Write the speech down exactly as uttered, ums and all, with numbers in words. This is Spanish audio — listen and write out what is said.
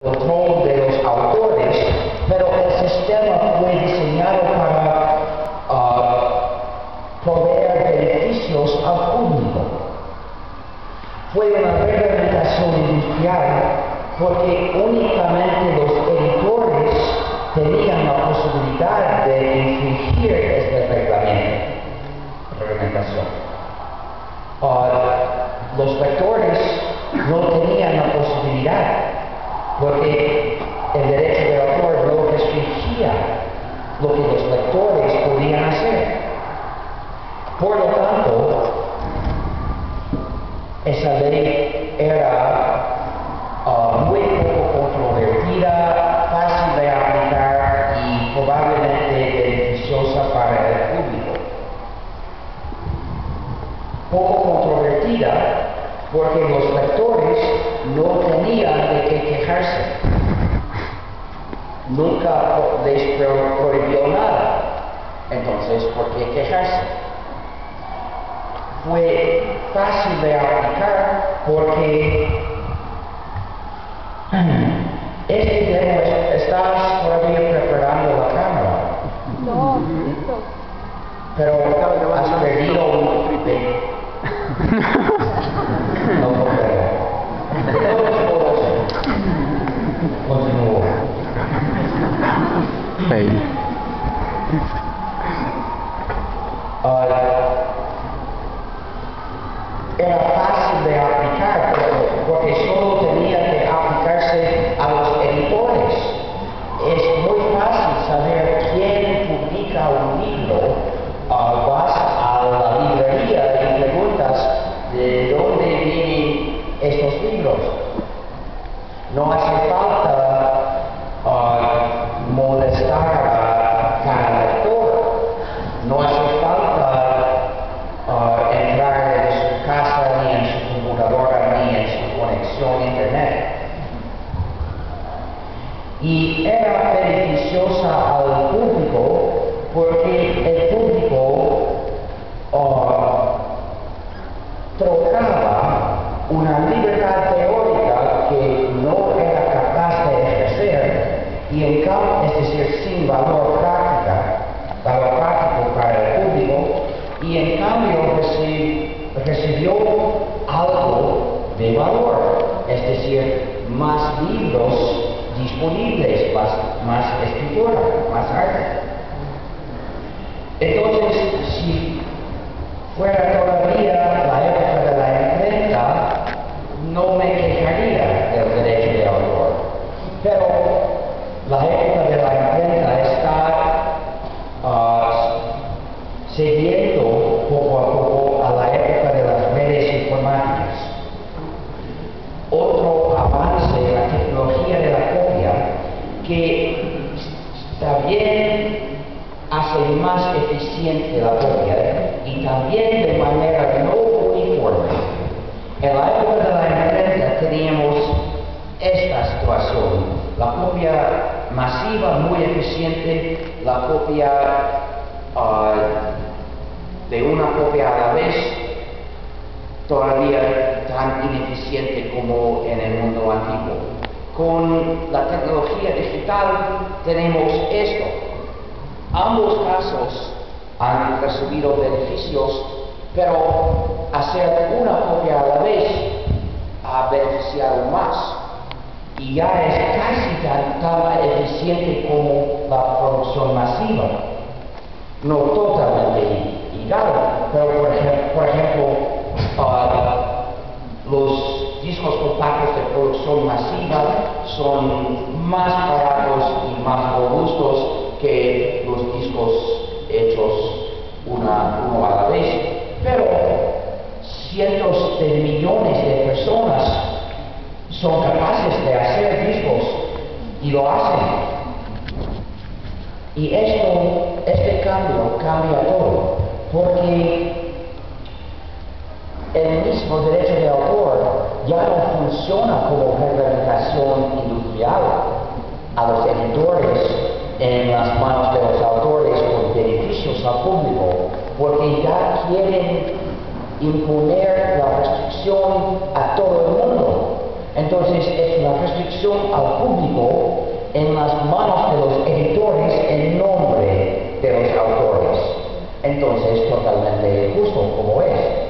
control de los autores, pero el sistema fue diseñado para uh, proveer beneficios al público. Fue una reglamentación industrial porque únicamente los editores tenían la posibilidad de infringir este reglamento, reglamentación. Uh, los lectores no tenían la posibilidad porque el derecho de autor no restringía lo que los lectores podían hacer. Por lo tanto, esa ley era uh, muy poco controvertida, fácil de aplicar y probablemente beneficiosa para el público. Poco controvertida porque los lectores no tenían de qué quejarse. Nunca les prohibió nada. Entonces, ¿por qué quejarse? Fue fácil de aplicar porque este demo, ¿estás todavía preparando la cámara? No, listo. Pero has perdido un triple. No lo creo. Continúo. Fail. Uh, era fácil de aplicar porque solo tenía que aplicarse a los editores. Es muy fácil saber quién publica un libro. Uh, vas a la librería y preguntas de dónde vienen estos libros. No hace falta uh, molestar a cada lector. No hace falta uh, entrar en su casa, ni en su computadora, ni en su conexión a internet. Y era beneficiosa al público porque el público uh, trocaba una libertad teórica que no era capaz de ejercer y en cambio, es decir, sin valor práctica, valor práctico para el público, y en cambio recibió algo de valor, es decir, más libros disponibles, más, más escritura, más arte. Entonces, si fuera todavía la época de la imprenta, no me quejaría del derecho de autor. Pero la época de la imprenta está uh, siguiendo poco a poco a la época de las redes informáticas. Otro avance en la tecnología de la copia que también hace más eficiente la copia y también de manera no uniforme. En la época de la imprenta teníamos esta situación, la copia masiva muy eficiente, la copia uh, de una copia a la vez todavía tan ineficiente como en el mundo antiguo. Con la tecnología digital tenemos esto. Ambos casos han recibido beneficios, pero hacer una copia a la vez ha beneficiado más y ya es casi tan, tan eficiente como la producción masiva. No totalmente igual, pero por ejemplo, por ejemplo uh, los discos compactos de producción masiva son más baratos y más robustos que los discos hechos una, uno a la vez, pero cientos de millones de personas son capaces de hacer discos y lo hacen. Y esto, este cambio cambia todo, porque el mismo derecho de autor ya no funciona como reglamentación industrial a los editores en las manos de los autores con beneficios al público, porque ya quieren imponer la restricción a todo el mundo. Entonces es una restricción al público en las manos de los editores en nombre de los autores. Entonces totalmente justo como es.